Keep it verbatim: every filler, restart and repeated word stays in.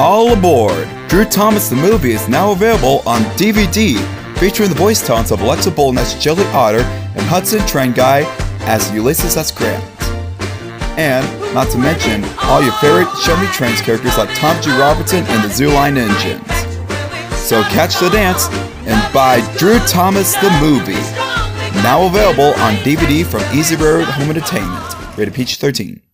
All aboard! Drew Thomas the movie is now available on D V D, featuring the voice talents of Alexa Bolton as Jelly Otter and Hudson Trenguy as Ulysses S. Grant. And, not to mention, all your favorite Show Me Trains characters like Tom G. Robertson and the Zooline Engines. So catch the dance and buy Drew Thomas the movie. Now available on D V D from Easy Road Home Entertainment. Rated P G thirteen.